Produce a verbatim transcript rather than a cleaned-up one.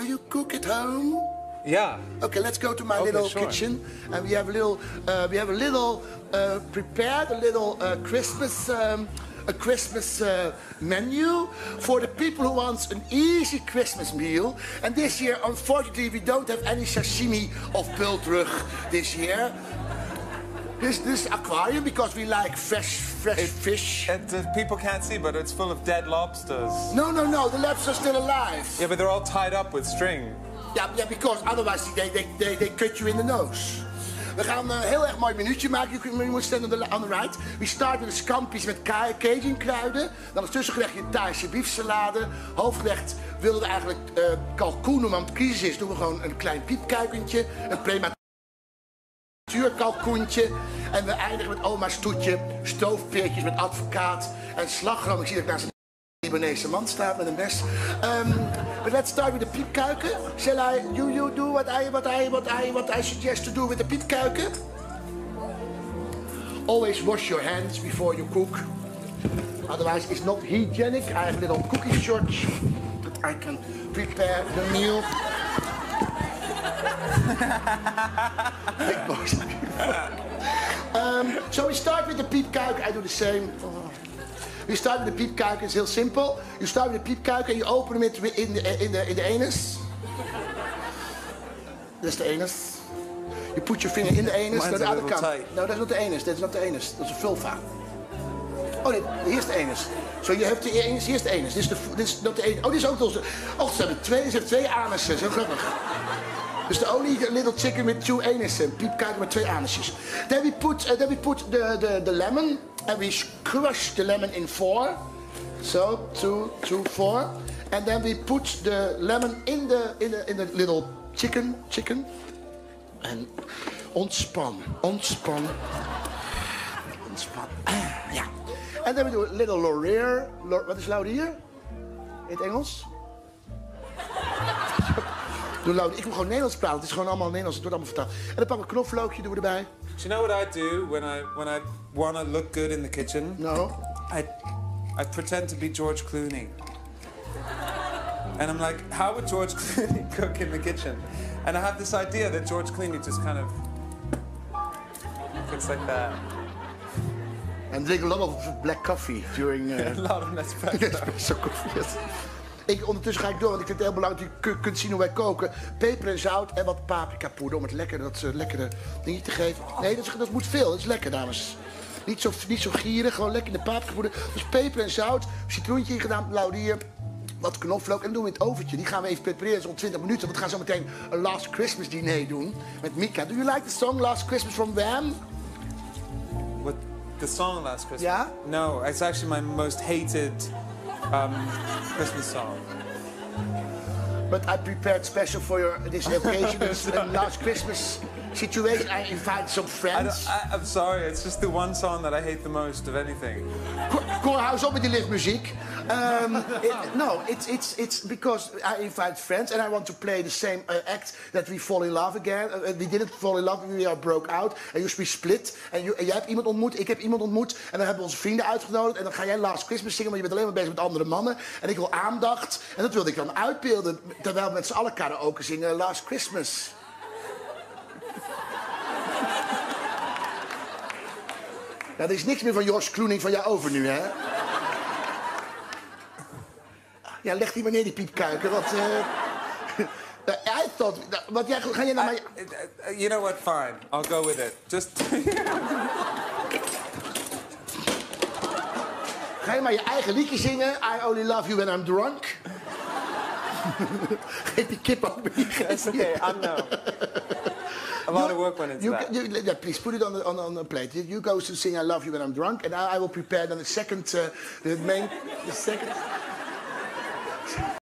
you cook at home? Yeah. Okay, let's go to my Okay, little sure. kitchen, and we have a little, uh, we have a little uh, prepared, a little uh, Christmas, um, a Christmas uh, menu for the people who want an easy Christmas meal. And this year, unfortunately, we don't have any sashimi of bultrug this year. This this aquarium because we like fresh fresh It- fish. And uh, people can't see, but it's full of dead lobsters. No, no, no, the lobsters are still alive. Yeah, but they're all tied up with string. Ja, ja, because otherwise they, they, they, they cut you in the nose. We gaan een heel erg mooi minuutje maken. You moet stand on the, on the right. We start met de scampi's met ka- Cajun kruiden. Dan als tussengerechtje Thaise biefsalade. Hoofdgerecht wilden we eigenlijk uh, kalkoenen, maar omdat het crisis is doen we gewoon een klein piepkuikentje. Een prematuurkalkoentje. En we eindigen met oma's toetje, stoofpeertjes met advocaat en slagroom. Ik zie dat ik naast een Libanese man staat met een mes. Um, but let's start with the piepkuiken. Shall I, you, you do what I, what I, what I, what I suggest to do with the piepkuiken? Always wash your hands before you cook. Otherwise it's not hygienic. I have little cookie shorts that I can prepare the meal. Big boys. um, so we start with the piepkuiken. I do the same. We start with the piepkuiken, it's heel simpel. You start with the piepkuiken and you open it in the, in the, in the anus. That's the anus. You put your finger in the anus, Mine's naar de a andere little kant. tight. No, that's not the anus, that's not the anus. Dat is een vulva. Oh nee, here's the anus. So you have the anus, here's the anus. This is, the, this is not the anus. Oh, dit is ook onze... Oh, ze hebben twee, ze hebben twee anussen, zo grappig. Dus the only little chicken with two anussen. Piepkuiken met twee anusjes. Then we put, uh, then we put the, the, the lemon. And we crush the lemon in four. So, two, two, four. And then we put the lemon in the, in the, in the little chicken, chicken. And ontspan, ontspan, ontspan. Ja. And then we do a little laurier. Lor, wat is laurier? In het Engels? Doe laurier. Ik wil gewoon Nederlands praten. Het is gewoon allemaal Nederlands. Het wordt allemaal vertaald. En dan pakken we een knoflookje, doen we erbij. Do you know what I do when I when I want to look good in the kitchen? No. I I pretend to be George Clooney. And I'm like, how would George Clooney cook in the kitchen? And I have this idea that George Clooney just kind of cooks like that. And drink a lot of black coffee during... Uh, A lot of Nespresso. espresso koffie. Yes. Ik, ondertussen ga ik door, want ik vind het heel belangrijk dat je kunt zien hoe wij koken. Peper en zout en wat paprikapoeder om het lekker, dat uh, lekkere dingetje te geven. Nee, dat, is, dat moet veel, dat is lekker, dames. Niet zo, niet zo gierig, gewoon lekker in de paprikapoeder. Dus peper en zout, citroentje ingedaan, laurier, wat knoflook. En dan doen we in het oventje. Die gaan we even prepareren, zo'n twintig minuten. Want we gaan zo meteen een Last Christmas diner doen met Mika. Do you like the song Last Christmas from Wham? What the song Last Christmas? Yeah? No, it's actually my most hated um, Christmas song. But I prepared special for your this occasion. It's a Last Christmas situation. I invite some I friends. don't, I, I'm sorry, it's just the one song that I hate the most of anything. Cor, hou eens op met die liftmuziek. Um, it, no, it's, it's, it's because I invite friends and I want to play the same uh, act that we fall in love again. Uh, we didn't fall in love, we are broke out. And you we split. En, you, en jij hebt iemand ontmoet, ik heb iemand ontmoet. En dan hebben we onze vrienden uitgenodigd. En dan ga jij Last Christmas zingen, maar je bent alleen maar bezig met andere mannen. En ik wil aandacht. En dat wilde ik dan uitbeelden. Terwijl we met z'n allen karaoke zingen Last Christmas. Ja, er is niks meer van George Clooney van jou over nu, hè? Ja, leg die maar neer, die piepkuiken, wat... Uh... I thought... Wat jij, ga je naar mij... I- uh, you know what? Fine, I'll go with it. Just. Ga je maar je eigen liedje zingen? I only love you when I'm drunk. Geef die kip ook mee. It's okay. I know. A lot of work went into You, that. you, yeah, please put it on the, on, on the plate. You go to sing I love you when I'm drunk, and I, I will prepare then the second, uh, the main, the second.